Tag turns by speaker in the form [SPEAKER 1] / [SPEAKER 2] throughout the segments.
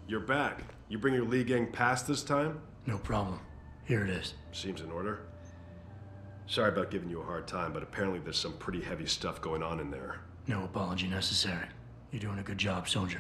[SPEAKER 1] You're back. You bring your Lee gang past this time?
[SPEAKER 2] No problem. Here it is.
[SPEAKER 1] Seems in order. Sorry about giving you a hard time, but apparently there's some pretty heavy stuff going on in there.
[SPEAKER 2] No apology necessary. You're doing a good job, soldier.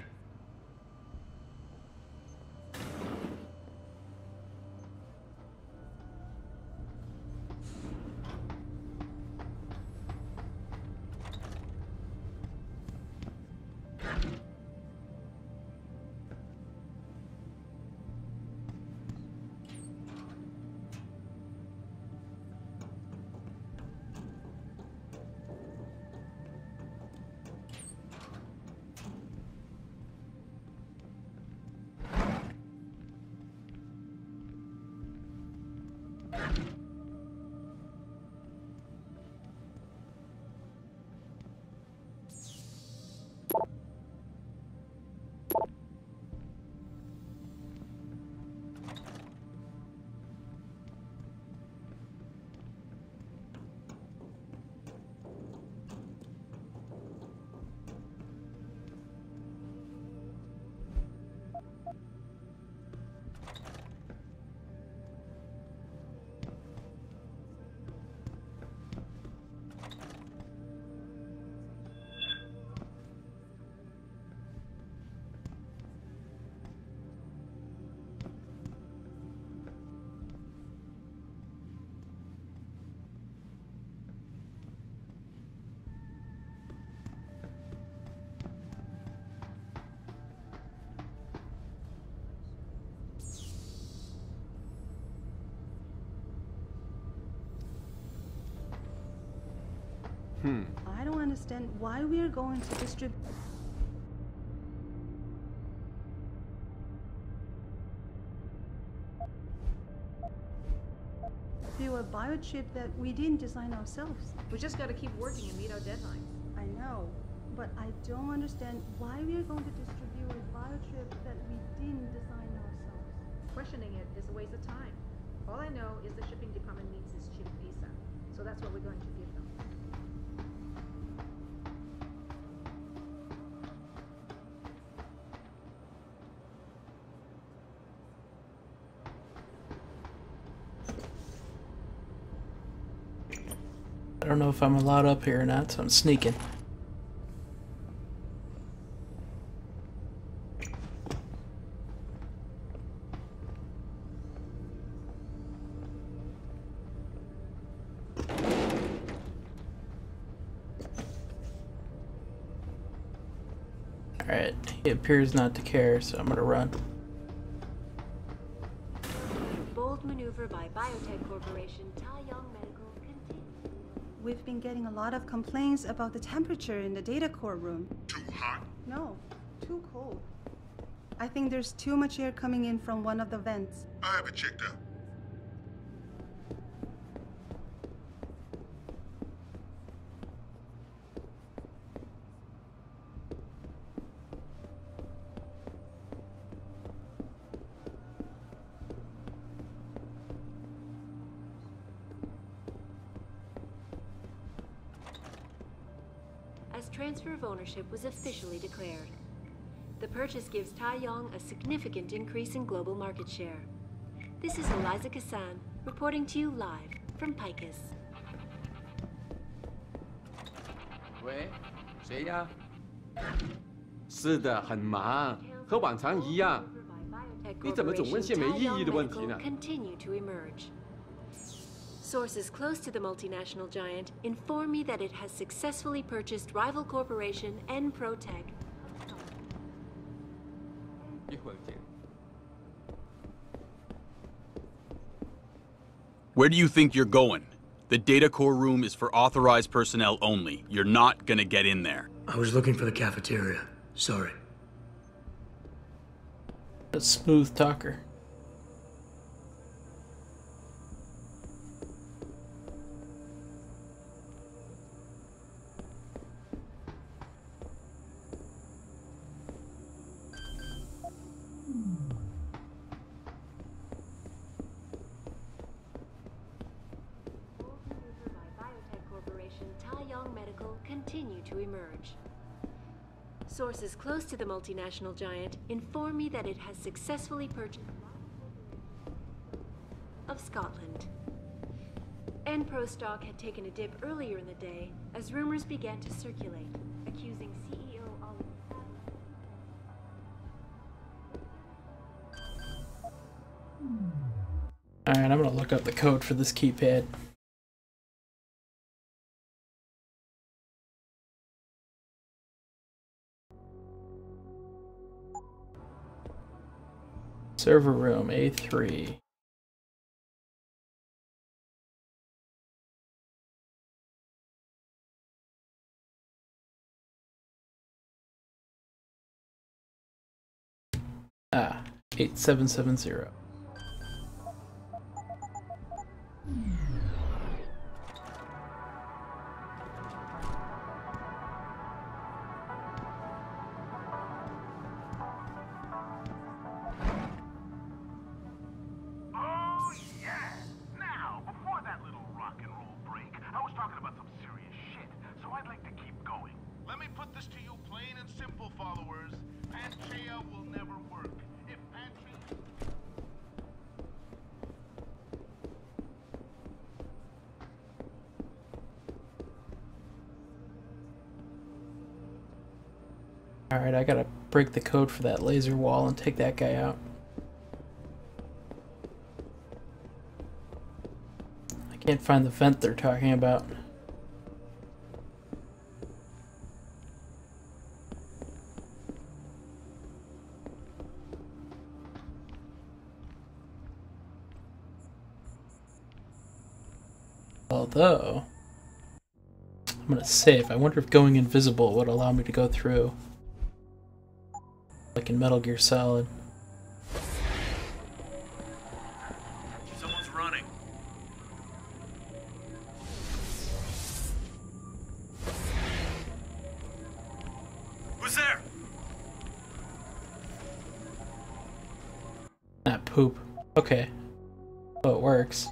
[SPEAKER 3] I don't understand why we are going to distribute. A biochip that we didn't design ourselves.
[SPEAKER 4] We just gotta keep working and meet our deadlines.
[SPEAKER 3] I know, but I don't understand why we are going to distribute a biochip that we didn't design ourselves.
[SPEAKER 4] Questioning it is a waste of time. All I know is the shipping department needs this chip ASAP, so that's what we're going to give them.
[SPEAKER 5] I don't know if I'm allowed up here or not, so I'm sneaking. Alright, he appears not to care, so I'm gonna run.
[SPEAKER 6] Bold maneuver by Biotech Corporation, Taiyang Medical continues.
[SPEAKER 3] We've been getting a lot of complaints about the temperature in the data core room.
[SPEAKER 7] Too hot.
[SPEAKER 3] No, too cold. I think there's too much air coming in from one of the vents.
[SPEAKER 7] I have it checked out.
[SPEAKER 6] As transfer of ownership was officially declared. The purchase gives Taiyang a significant increase in global market share. This is Eliza Kassan, reporting to you live from Picus.
[SPEAKER 8] 喂，谁呀？是的，很忙，和往常一样。你怎么总问些没意义的问题呢？
[SPEAKER 6] Continue to emerge. Sources close to the multinational giant inform me that it has successfully purchased rival corporation N-Protech.
[SPEAKER 8] 一会儿见。
[SPEAKER 9] Where do you think you're going? The data core room is for authorized personnel only. You're not gonna get in there.
[SPEAKER 2] I was looking for the cafeteria. Sorry.
[SPEAKER 5] A smooth talker.
[SPEAKER 6] Biotech Corporation Taiyang Medical continue to emerge. Sources close to the multinational giant inform me that it has successfully purchased of Scotland. Enpro stock had taken a dip earlier in the day as rumors began to circulate, accusing CEO Oliver.
[SPEAKER 5] Alright, I'm gonna look up the code for this keypad. Server room A3. Ah, 8770.
[SPEAKER 7] Oh, yeah! Now, before that little rock and roll break, I was talking about some serious shit, so I'd like to keep going. Let me put this to you plain and simple, followers. Panchaea will never work. If Panchaea...
[SPEAKER 5] Alright, I gotta break the code for that laser wall and take that guy out. I can't find the vent they're talking about. Although, I'm gonna save. I wonder if going invisible would allow me to go through. Like in Metal Gear Solid.
[SPEAKER 9] Someone's running. Who's there?
[SPEAKER 5] Ah, poop. Okay. Oh, it works.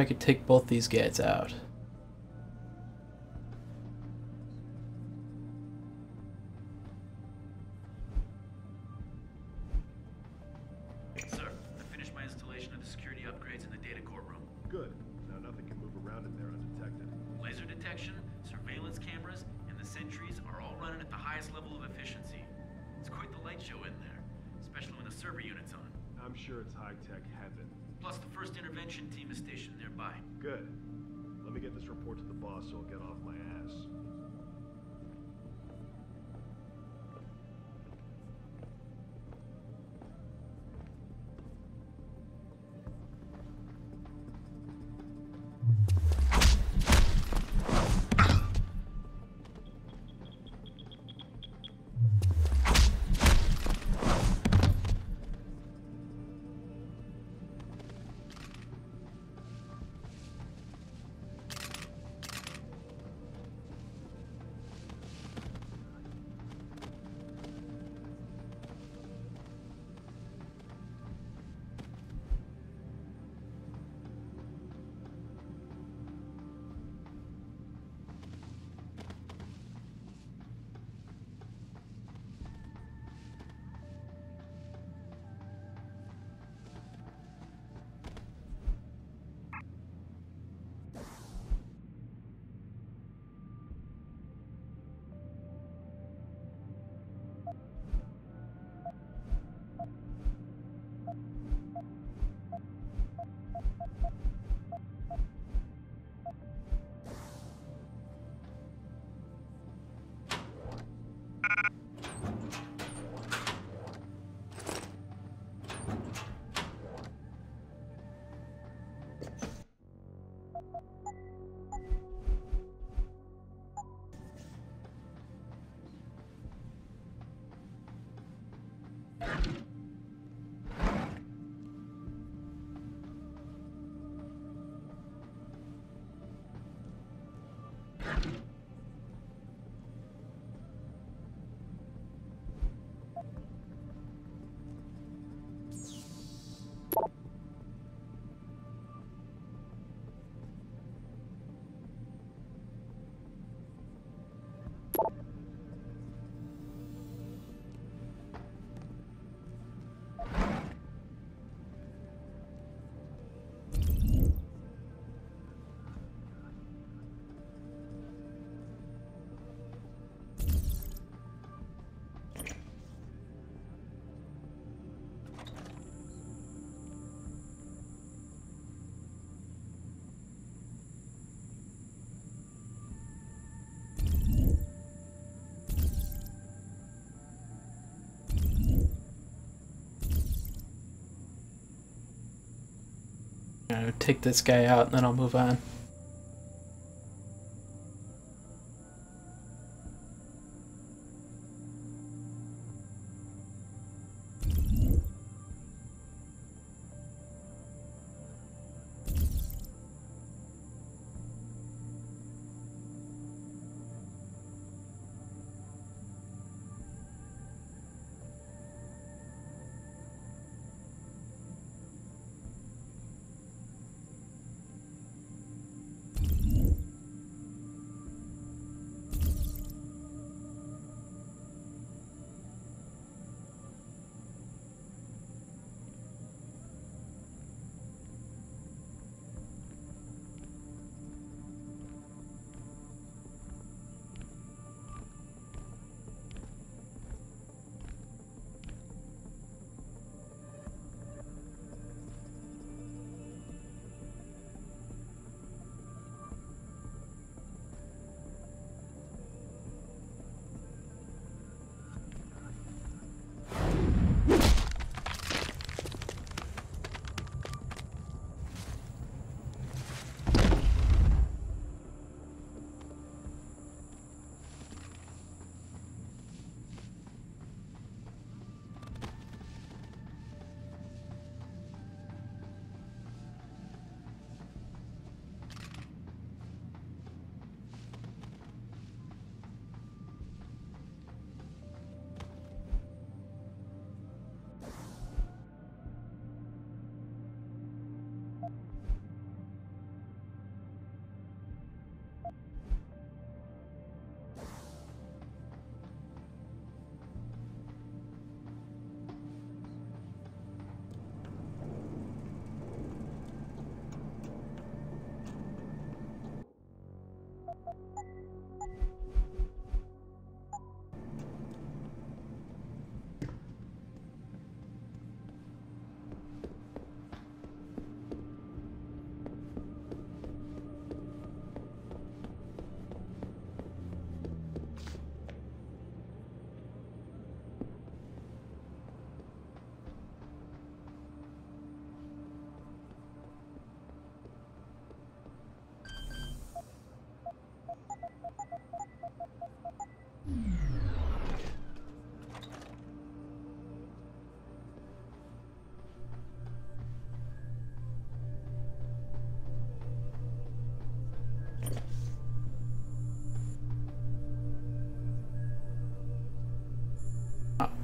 [SPEAKER 5] I could take both these guys out.
[SPEAKER 10] Sir, I finished my installation of the security upgrades in the data core room.
[SPEAKER 1] Good. Now nothing can move around in there undetected.
[SPEAKER 10] Laser detection, surveillance cameras, and the sentries are all running at the highest level of efficiency. It's quite the light show in there, especially when the server unit's on.
[SPEAKER 1] I'm sure it's high-tech heaven.
[SPEAKER 10] Plus, the first intervention team is stationed nearby.
[SPEAKER 1] Good. Let me get this report to the boss so I'll get off my ass.
[SPEAKER 5] Take this guy out and then I'll move on.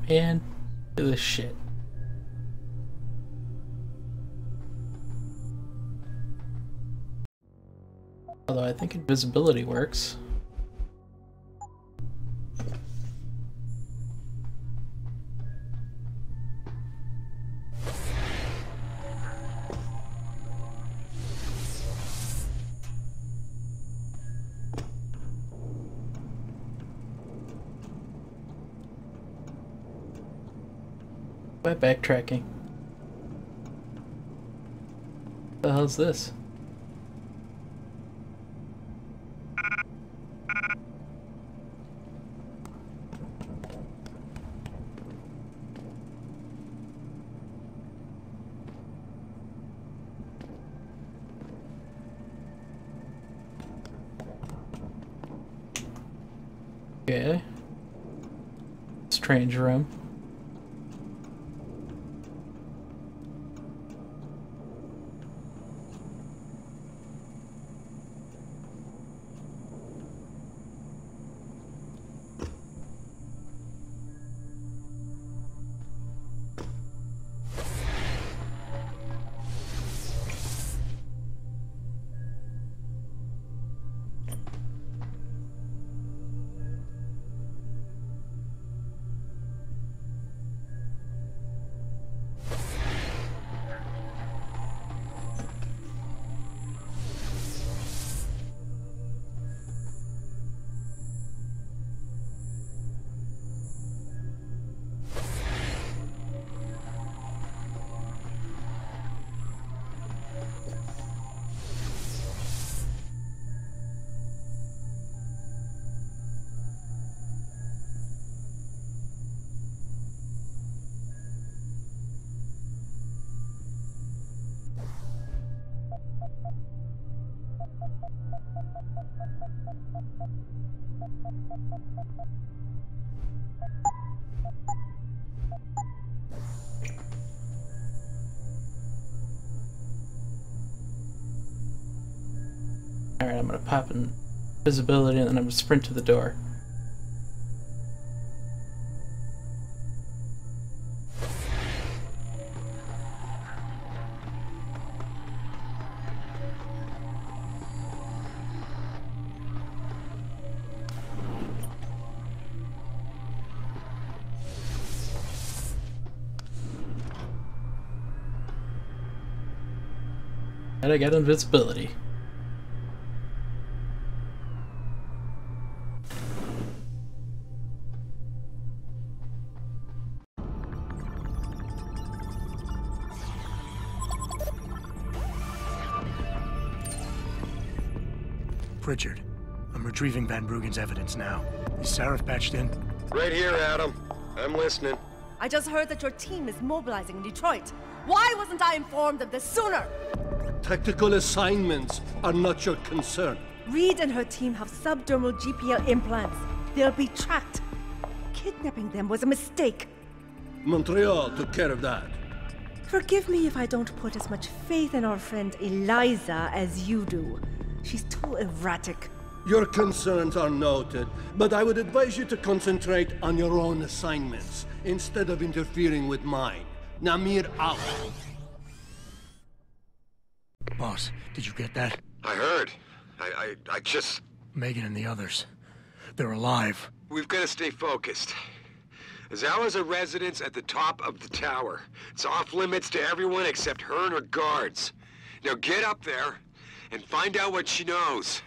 [SPEAKER 5] And do this shit. Although I think invisibility works. By backtracking. What the hell's this? Okay. Strange room. Alright, I'm gonna pop in visibility and then I'm gonna sprint to the door. And I got invisibility.
[SPEAKER 2] Pritchard, I'm retrieving Van Bruggen's evidence now. Is Sarif patched in?
[SPEAKER 1] Right here, Adam. I'm listening.
[SPEAKER 11] I just heard that your team is mobilizing in Detroit. Why wasn't I informed of this sooner?
[SPEAKER 12] Tactical assignments are not your concern.
[SPEAKER 11] Reed and her team have subdermal GPL implants. They'll be tracked. Kidnapping them was a mistake.
[SPEAKER 12] Montreal took care of that.
[SPEAKER 11] Forgive me if I don't put as much faith in our friend Eliza as you do. She's too erratic.
[SPEAKER 12] Your concerns are noted, but I would advise you to concentrate on your own assignments instead of interfering with mine. Namir out.
[SPEAKER 2] Boss, did you get that?
[SPEAKER 1] I heard. I just...
[SPEAKER 2] Megan and the others. They're alive.
[SPEAKER 1] We've got to stay focused. Azala's a residence at the top of the tower. It's off limits to everyone except her and her guards. Now get up there and find out what she knows.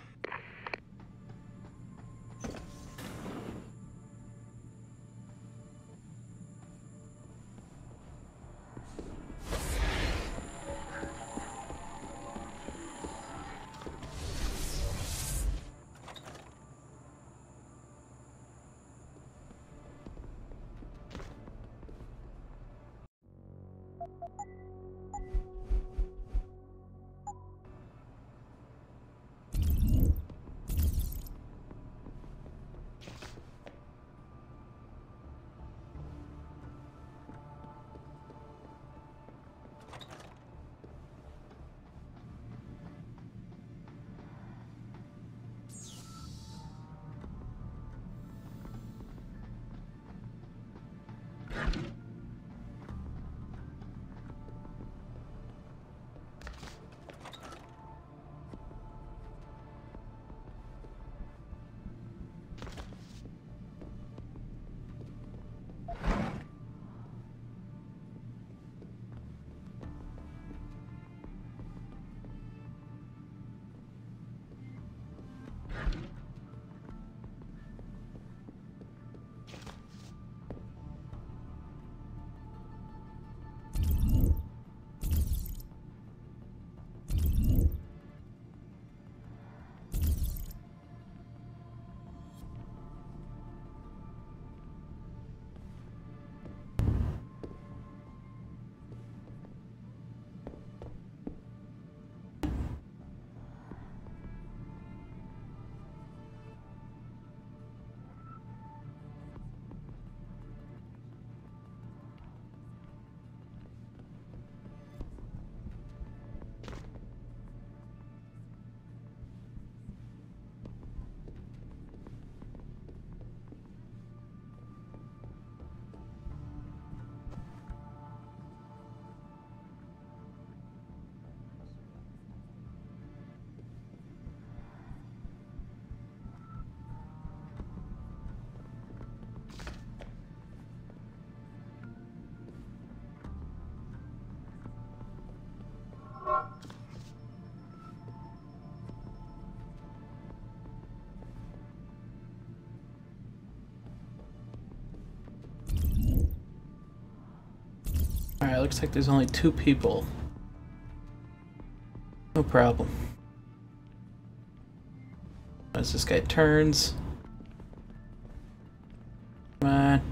[SPEAKER 5] looks like there's only 2 people. No problem. As this guy turns. Come on.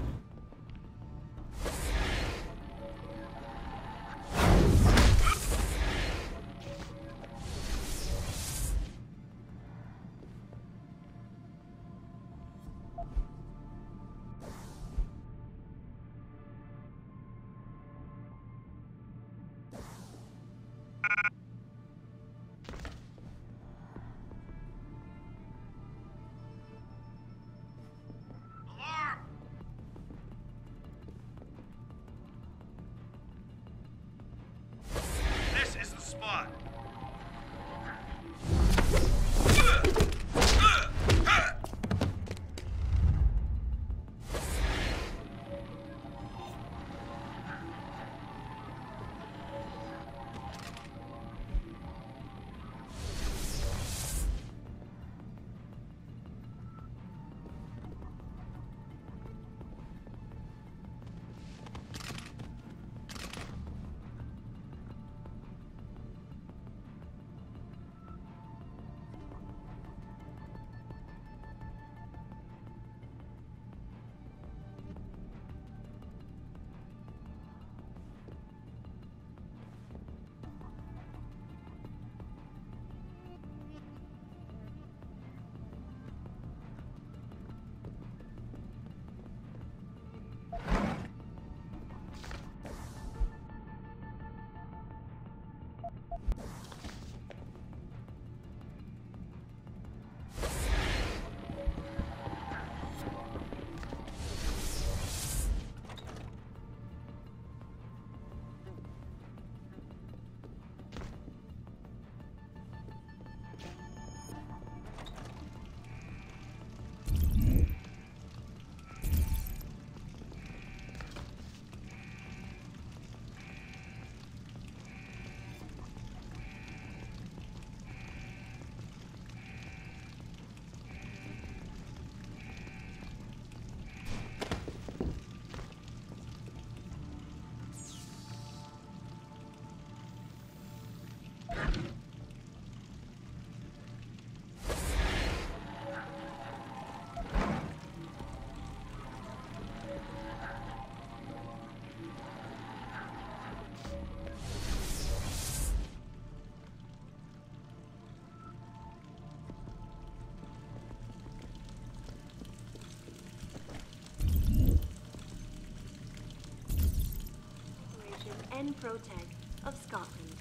[SPEAKER 6] Enprotech of Scotland.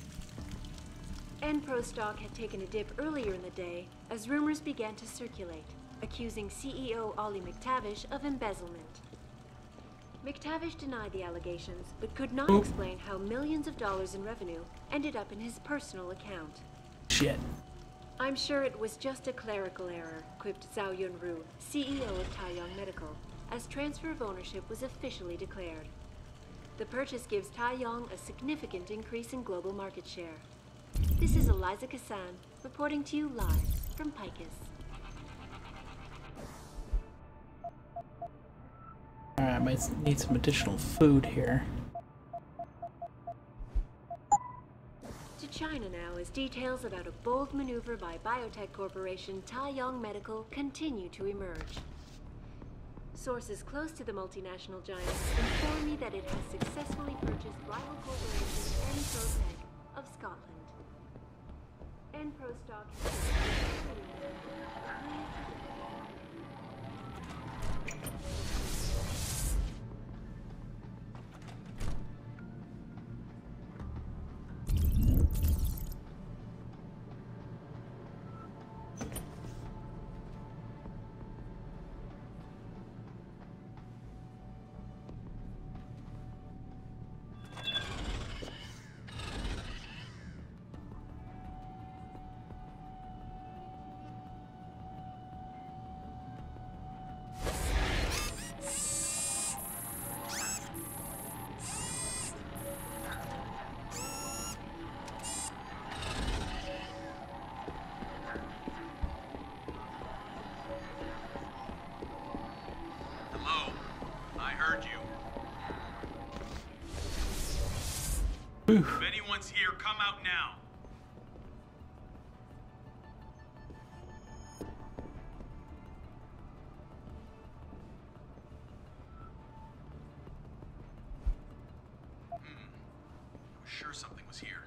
[SPEAKER 6] Enpro stock had taken a dip earlier in the day as rumors began to circulate, accusing CEO Ollie McTavish of embezzlement. McTavish denied the allegations, but could not explain how millions of dollars in revenue ended up in his personal account.
[SPEAKER 5] Shit.
[SPEAKER 6] I'm sure it was just a clerical error, quipped Zhao Yunru, CEO of Taiyang Medical, as transfer of ownership was officially declared. The purchase gives Taiyang a significant increase in global market share. This is Eliza Kassan, reporting to you live from Picus.
[SPEAKER 5] Alright, I might need some additional food here.
[SPEAKER 6] To China now, as details about a bold maneuver by biotech corporation Taiyang Medical continue to emerge. Sources close to the multinational giant inform me that it has successfully purchased rival corporation Enprotech of Scotland. Enpro stock
[SPEAKER 9] If anyone's here, come out now. I was sure something was here.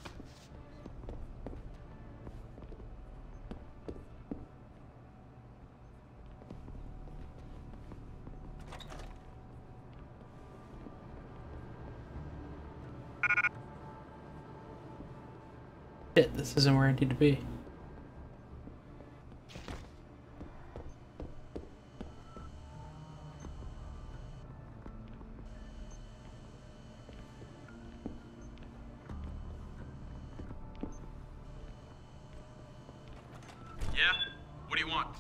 [SPEAKER 5] Shit, this isn't where I need to be.
[SPEAKER 9] Yeah? What do you want?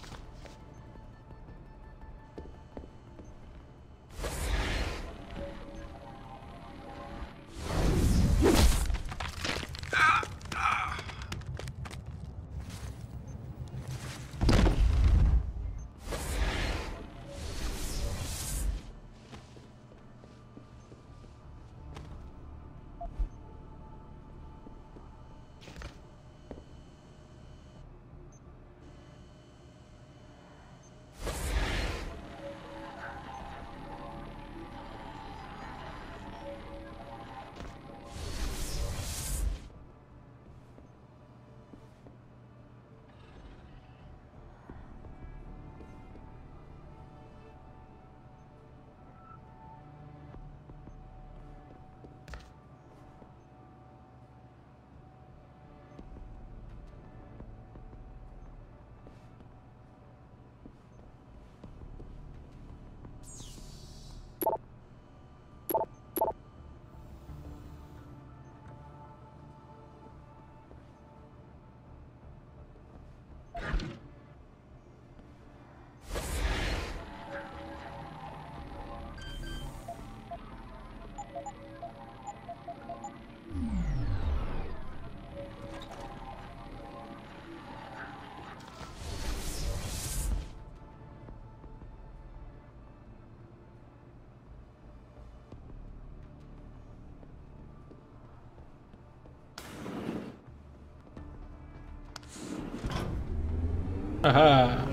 [SPEAKER 5] Aha.